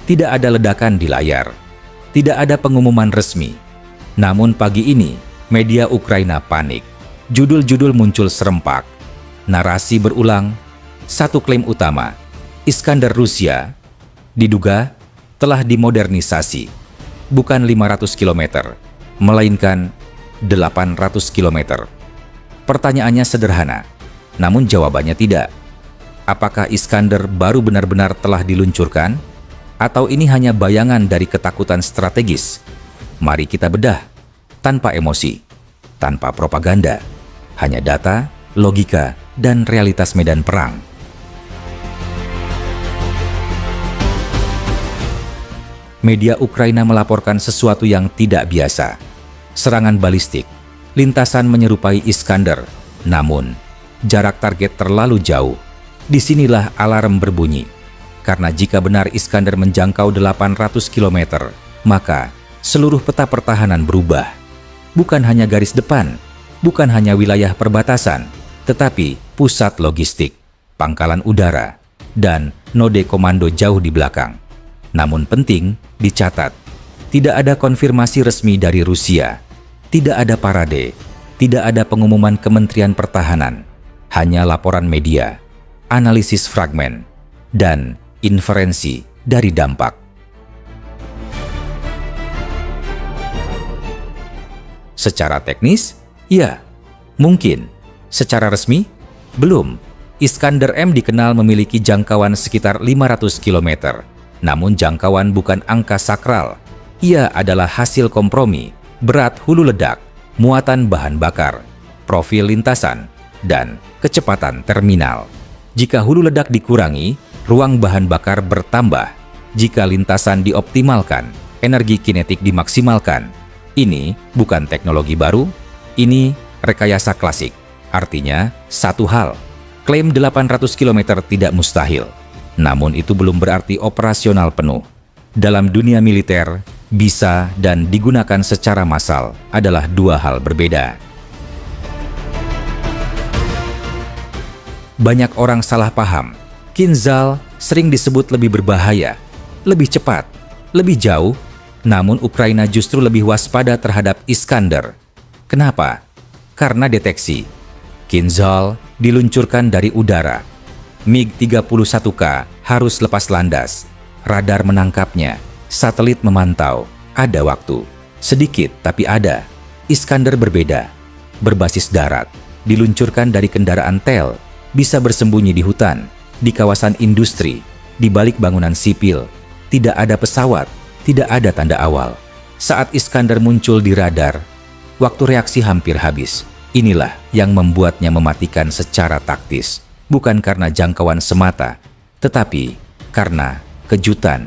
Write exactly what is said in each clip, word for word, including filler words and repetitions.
Tidak ada ledakan di layar. Tidak ada pengumuman resmi. Namun pagi ini, media Ukraina panik. Judul-judul muncul serempak. Narasi berulang. Satu klaim utama, Iskander Rusia diduga telah dimodernisasi. Bukan lima ratus kilometer, melainkan delapan ratus kilometer. Pertanyaannya sederhana, namun jawabannya tidak. Apakah Iskander baru benar-benar telah diluncurkan? Atau ini hanya bayangan dari ketakutan strategis? Mari kita bedah, tanpa emosi, tanpa propaganda, hanya data, logika, dan realitas medan perang. Media Ukraina melaporkan sesuatu yang tidak biasa. Serangan balistik, lintasan menyerupai Iskander, namun jarak target terlalu jauh. Disinilah alarm berbunyi. Karena jika benar Iskander menjangkau delapan ratus kilometer, maka seluruh peta pertahanan berubah. Bukan hanya garis depan, bukan hanya wilayah perbatasan, tetapi pusat logistik, pangkalan udara, dan node komando jauh di belakang. Namun penting dicatat, tidak ada konfirmasi resmi dari Rusia, tidak ada parade, tidak ada pengumuman Kementerian Pertahanan, hanya laporan media, analisis fragmen, dan inferensi dari dampak. Secara teknis, ya, mungkin. Secara resmi, belum. Iskander M dikenal memiliki jangkauan sekitar lima ratus kilometer. Namun jangkauan bukan angka sakral. Ia adalah hasil kompromi, berat hulu ledak, muatan bahan bakar, profil lintasan, dan kecepatan terminal. Jika hulu ledak dikurangi, ruang bahan bakar bertambah. Jika lintasan dioptimalkan, energi kinetik dimaksimalkan. Ini bukan teknologi baru, ini rekayasa klasik. Artinya, satu hal, klaim delapan ratus kilometer tidak mustahil. Namun itu belum berarti operasional penuh. Dalam dunia militer, bisa dan digunakan secara massal adalah dua hal berbeda. Banyak orang salah paham. Kinzhal sering disebut lebih berbahaya, lebih cepat, lebih jauh, namun Ukraina justru lebih waspada terhadap Iskander. Kenapa? Karena deteksi. Kinzhal diluncurkan dari udara. MiG tiga puluh satu K harus lepas landas. Radar menangkapnya, satelit memantau. Ada waktu. Sedikit tapi ada. Iskander berbeda. Berbasis darat, diluncurkan dari kendaraan T E L, bisa bersembunyi di hutan, di kawasan industri, di balik bangunan sipil. Tidak ada pesawat, tidak ada tanda awal. Saat Iskander muncul di radar, waktu reaksi hampir habis. Inilah yang membuatnya mematikan secara taktis. Bukan karena jangkauan semata, tetapi karena kejutan.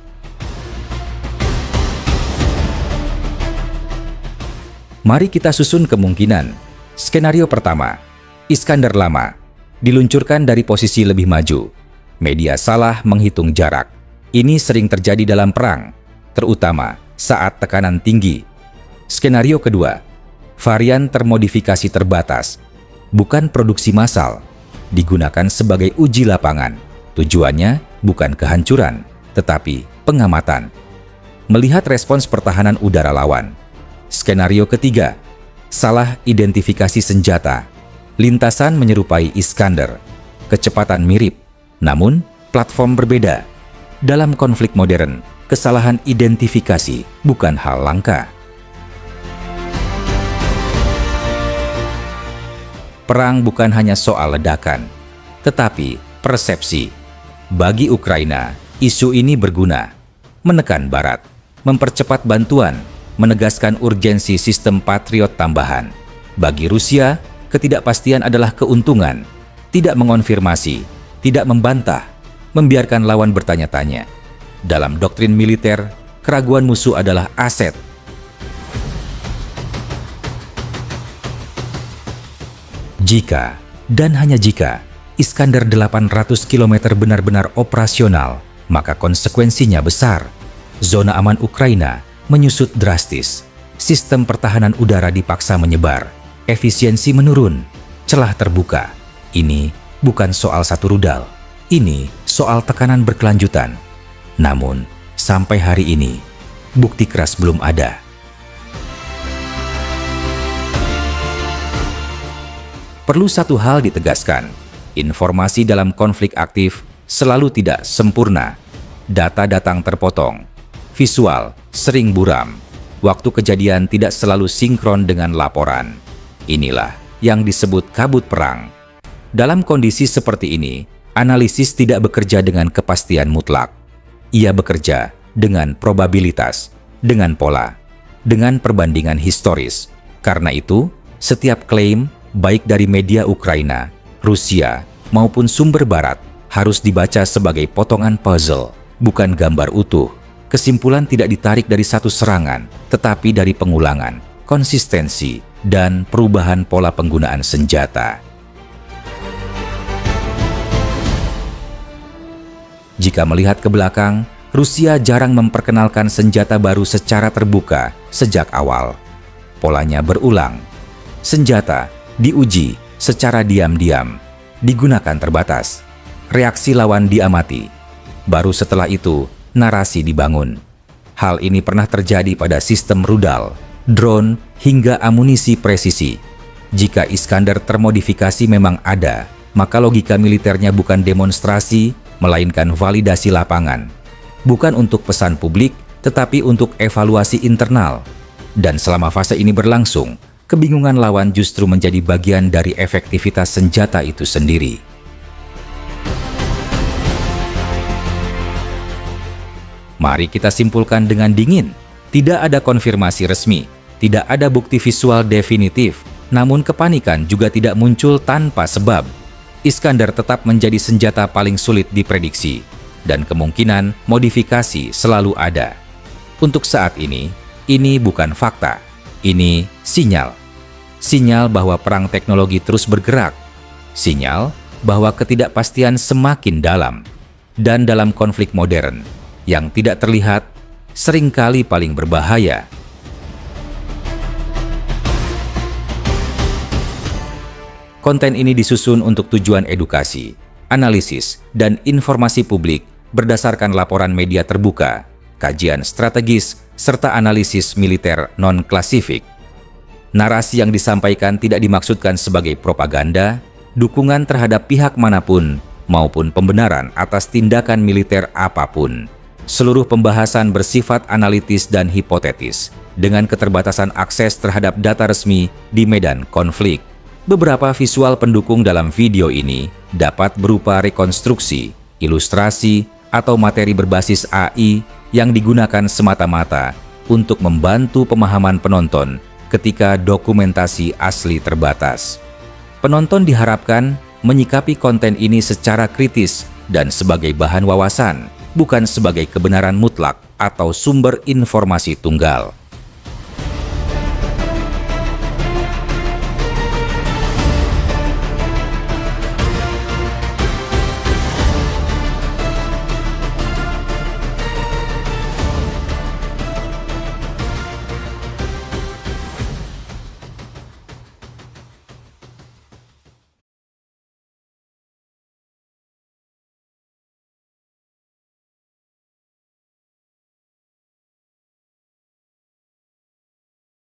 Mari kita susun kemungkinan. Skenario pertama, Iskander lama, diluncurkan dari posisi lebih maju. Media salah menghitung jarak. Ini sering terjadi dalam perang, terutama saat tekanan tinggi. Skenario kedua, varian termodifikasi terbatas, bukan produksi massal, digunakan sebagai uji lapangan. Tujuannya bukan kehancuran, tetapi pengamatan. Melihat respons pertahanan udara lawan. Skenario ketiga, salah identifikasi senjata. Lintasan menyerupai Iskander, kecepatan mirip, namun platform berbeda. Dalam konflik modern, kesalahan identifikasi bukan hal langka. Perang bukan hanya soal ledakan, tetapi persepsi. Bagi Ukraina, isu ini berguna. Menekan Barat, mempercepat bantuan, menegaskan urgensi sistem Patriot tambahan. Bagi Rusia, ketidakpastian adalah keuntungan. Tidak mengonfirmasi, tidak membantah, membiarkan lawan bertanya-tanya. Dalam doktrin militer, keraguan musuh adalah aset. Jika, dan hanya jika, Iskander delapan ratus kilometer benar-benar operasional, maka konsekuensinya besar. Zona aman Ukraina menyusut drastis. Sistem pertahanan udara dipaksa menyebar. Efisiensi menurun. Celah terbuka. Ini bukan soal satu rudal. Ini soal tekanan berkelanjutan. Namun, sampai hari ini, bukti keras belum ada. Perlu satu hal ditegaskan, informasi dalam konflik aktif selalu tidak sempurna. Data datang terpotong, visual sering buram, waktu kejadian tidak selalu sinkron dengan laporan. Inilah yang disebut kabut perang. Dalam kondisi seperti ini, analisis tidak bekerja dengan kepastian mutlak. Ia bekerja dengan probabilitas, dengan pola, dengan perbandingan historis. Karena itu, setiap klaim baik dari media Ukraina, Rusia, maupun sumber barat harus dibaca sebagai potongan puzzle, bukan gambar utuh. Kesimpulan tidak ditarik dari satu serangan, tetapi dari pengulangan, konsistensi, dan perubahan pola penggunaan senjata. Jika melihat ke belakang, Rusia jarang memperkenalkan senjata baru secara terbuka sejak awal. Polanya berulang. Senjata diuji secara diam-diam, digunakan terbatas. Reaksi lawan diamati. Baru setelah itu, narasi dibangun. Hal ini pernah terjadi pada sistem rudal, drone, hingga amunisi presisi. Jika Iskander termodifikasi memang ada, maka logika militernya bukan demonstrasi, melainkan validasi lapangan. Bukan untuk pesan publik, tetapi untuk evaluasi internal. Dan selama fase ini berlangsung, kebingungan lawan justru menjadi bagian dari efektivitas senjata itu sendiri. Mari kita simpulkan dengan dingin. Tidak ada konfirmasi resmi, tidak ada bukti visual definitif, namun kepanikan juga tidak muncul tanpa sebab. Iskander tetap menjadi senjata paling sulit diprediksi, dan kemungkinan modifikasi selalu ada. Untuk saat ini, ini bukan fakta, ini sinyal. Sinyal bahwa perang teknologi terus bergerak. Sinyal bahwa ketidakpastian semakin dalam. Dan dalam konflik modern, yang tidak terlihat, seringkali paling berbahaya. Konten ini disusun untuk tujuan edukasi, analisis, dan informasi publik berdasarkan laporan media terbuka, kajian strategis, serta analisis militer non-klasifik. Narasi yang disampaikan tidak dimaksudkan sebagai propaganda, dukungan terhadap pihak manapun, maupun pembenaran atas tindakan militer apapun. Seluruh pembahasan bersifat analitis dan hipotetis, dengan keterbatasan akses terhadap data resmi di medan konflik. Beberapa visual pendukung dalam video ini dapat berupa rekonstruksi, ilustrasi, atau materi berbasis A I yang digunakan semata-mata untuk membantu pemahaman penonton ketika dokumentasi asli terbatas. Penonton diharapkan menyikapi konten ini secara kritis dan sebagai bahan wawasan, bukan sebagai kebenaran mutlak atau sumber informasi tunggal.